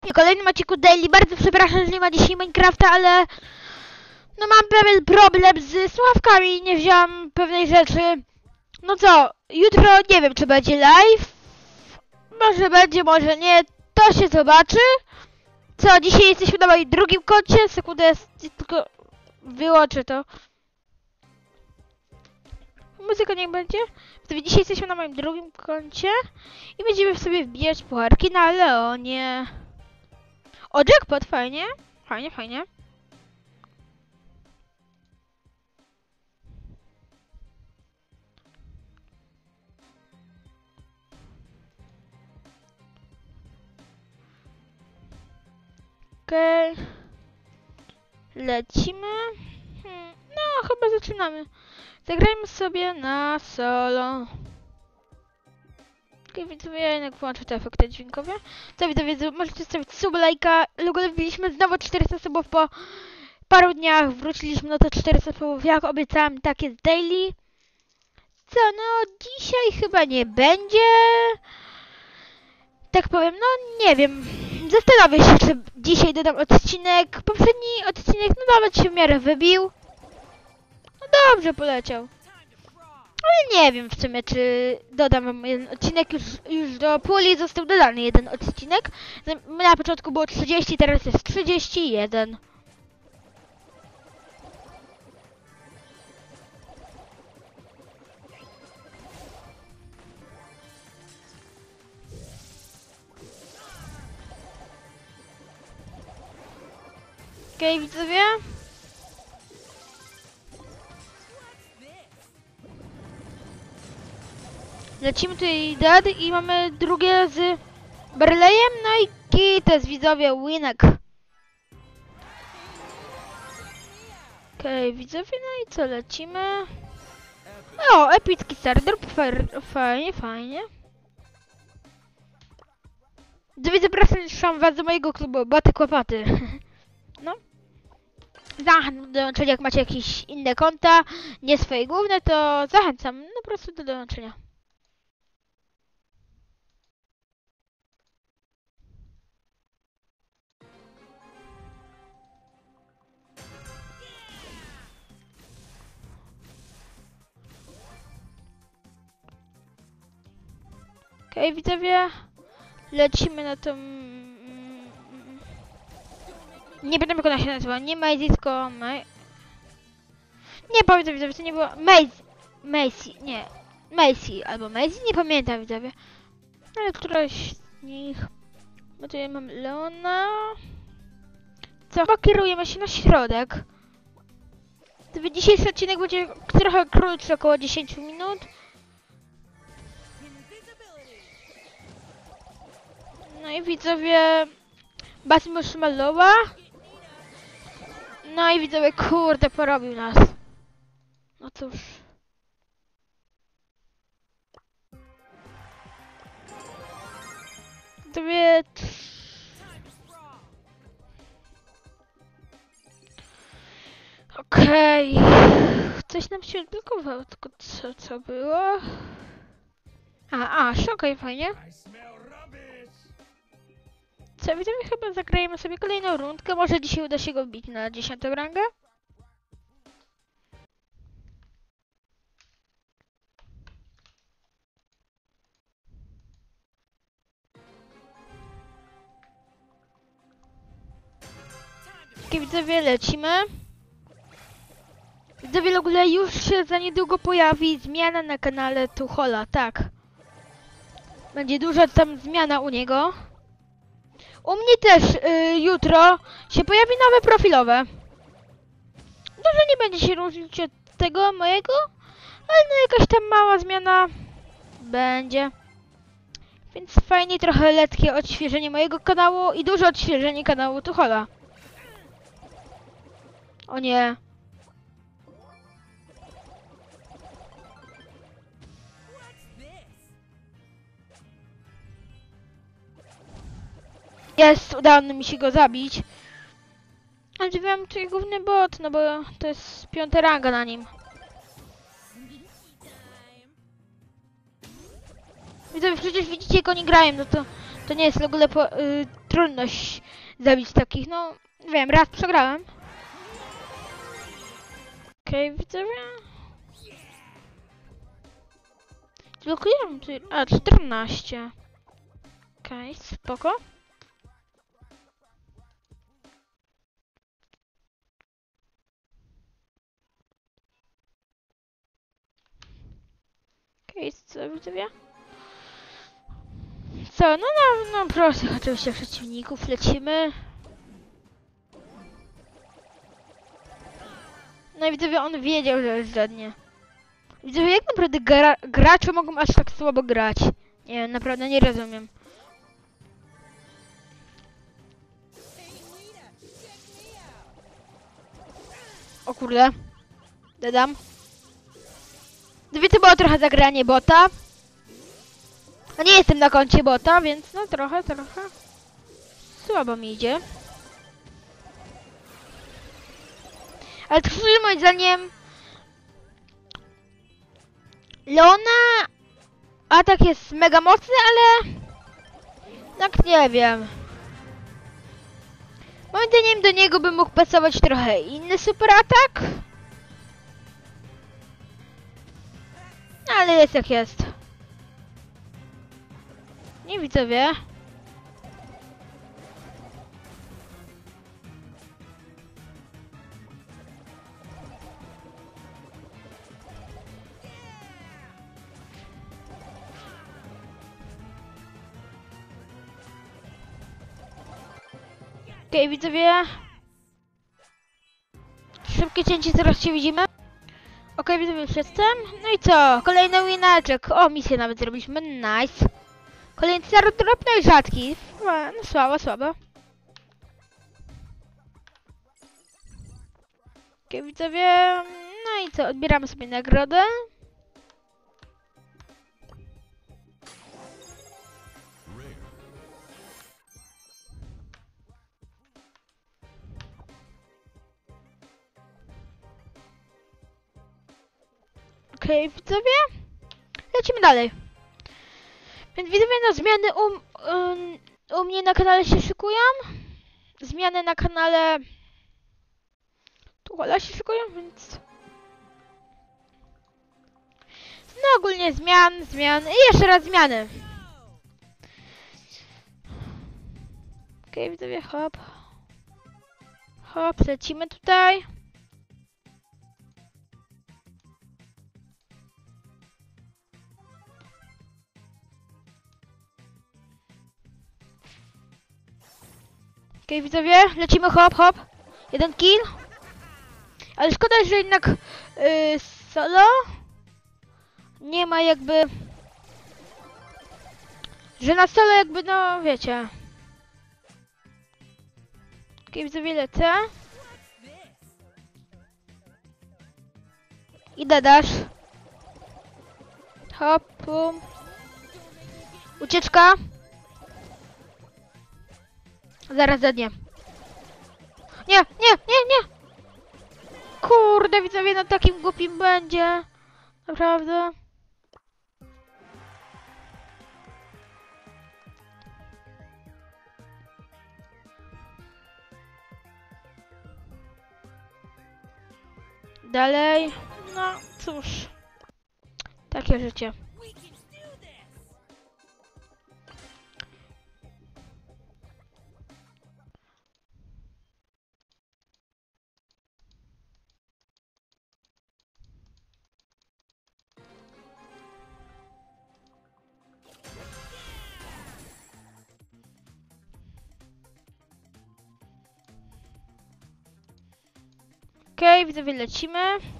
W kolejnym odcinku Daily. Bardzo przepraszam, że nie ma dzisiaj Minecrafta, ale no mam pewien problem z słuchawkami, nie wziąłem pewnej rzeczy. No co, jutro nie wiem, czy będzie live. Może będzie, może nie, to się zobaczy. Co, dzisiaj jesteśmy na moim drugim koncie. Sekundę, tylko wyłączę to. Muzyka niech będzie. Dzisiaj jesteśmy na moim drugim koncie i będziemy sobie wbijać pucharki na Leonie. O, jackpot, fajnie. Fajnie, fajnie. Okej. Lecimy. No, chyba zaczynamy. Zagrajmy sobie na solo. Okej, widzowie, ja jednak włączę te efekty dźwiękowe. Co widzowie, możecie zostawić suba, lajka. Wbiliśmy znowu 400 subów po paru dniach. Wróciliśmy na to 400 subów, jak obiecałam, tak jest daily. Co, no dzisiaj chyba nie będzie. Tak powiem, no nie wiem. Zastanowię się, czy dzisiaj dodam odcinek. Poprzedni odcinek, no nawet się w miarę wybił. No dobrze poleciał. Ale nie wiem w sumie, czy dodam wam jeden odcinek. Już do puli został dodany jeden odcinek. Na początku było 30, teraz jest 31. Okej, widzowie. Lecimy tutaj dead i mamy drugie z Barleyem, no i kites, widzowie, winek. Okej, widzowie, no i co, lecimy? O, epicki sardor, fajnie, fajnie. Zapraszam was do mojego klubu, Boty Kłopoty. No. Zachęcam do dołączenia, jak macie jakieś inne konta, nie swoje główne, to zachęcam no po prostu do dołączenia. Okej, widzowie, lecimy na tą... Nie pamiętam, jak ona się nazywa, nie Maisie, tylko Nie pamiętam, widzowie, to nie było... Macy, nie. Macy albo Maisie, nie pamiętam, widzowie. Ale któraś z nich... Bo tutaj mam Leona... Co? Kierujemy się na środek. Dzisiejszy odcinek będzie trochę krótszy, około 10 minut. No i widzowie... Basmus Malowa. No i widzowie, kurde, porobił nas. No cóż. Widzowie... Okej. Coś nam się odblokowało, tylko co było? Okej, fajnie. Co, widzowie, chyba zagrajemy sobie kolejną rundkę. Może dzisiaj uda się go wbić na 10. rangę? Okej, widzowie, lecimy. Widzowie, w ogóle już się za niedługo pojawi zmiana na kanale Tuchola, tak. Będzie duża tam zmiana u niego. U mnie też jutro się pojawi nowe profilowe. Dużo nie będzie się różnić od tego mojego, ale no jakaś tam mała zmiana będzie. Więc fajnie, trochę letkie odświeżenie mojego kanału i duże odświeżenie kanału Tuchola. O nie. Jest, udało mi się go zabić. Ale wiem, to jest główny bot, no bo to jest 5. ranga na nim. Widzowie, przecież widzicie, jak oni grają, no to nie jest w ogóle trudność zabić takich, no wiem, raz przegrałem. Okej, widzowie. Blokujemy tutaj, 14. Okej, spoko. Okej, co widzowie? Co, no prostych oczywiście przeciwników lecimy. No i widzowie, on wiedział, że jest żadnie. Widzowie, jak naprawdę gracze mogą aż tak słabo grać? Nie wiem, naprawdę nie rozumiem. O kurde. Dodam. Widzowie, to było trochę zagranie bota. A nie jestem na koncie bota, więc no trochę. Słabo mi idzie. Ale to moim zdaniem Leona atak jest mega mocny, ale tak nie wiem. Moim zdaniem do niego by mógł pasować trochę inny super atak. Ale jest jak jest. Nie widzowie. Okej, widzowie. Szybkie cięcie, zaraz się widzimy. Okej, widzowie, już jestem. No i co? Kolejny winaczek. O, misję nawet zrobiliśmy. Nice. Kolejny drop, no i rzadki. No słabo. Okej, widzowie. No i co? Odbieramy sobie nagrodę. Okej, widzowie. Lecimy dalej. Więc widzowie, no zmiany u mnie na kanale się szykują. Zmiany na kanale Tuchola się szykują, więc... No ogólnie zmian i jeszcze raz zmiany. Okej, widzowie, hop. Hop, lecimy tutaj. Okej, widzowie, lecimy, hop. Jeden kill. Ale szkoda, że jednak solo nie ma jakby... Że na solo jakby, no wiecie. Okej, widzowie, lecę. I dadasz. Hop, pum. Ucieczka. Zaraz zadnie. Nie. Kurde, widzowie, na takim głupim będzie. Naprawdę. Dalej. No, cóż. Takie życie. Okej, widzowie, lecimy.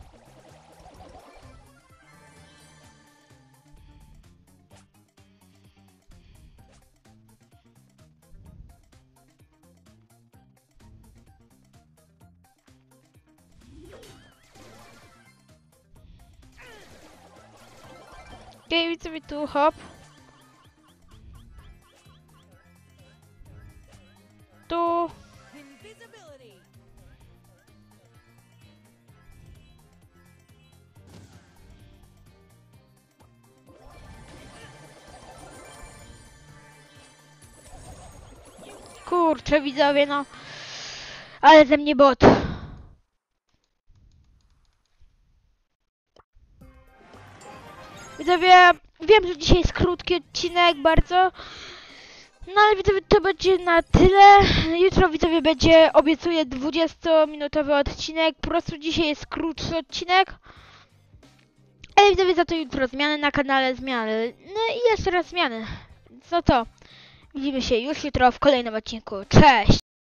Okej, widzowie, tu hop. Tu. kurczę widzowie, no. Ale ze mnie bot. Widzowie, wiem, że dzisiaj jest krótki odcinek bardzo. No ale widzowie, to będzie na tyle. Jutro widzowie będzie, obiecuję, 20-minutowy odcinek. Po prostu dzisiaj jest krótszy odcinek. Ale widzowie, za to jutro zmiany na kanale, zmiany. No i jeszcze raz zmiany. No to, widzimy się już jutro w kolejnym odcinku. Cześć!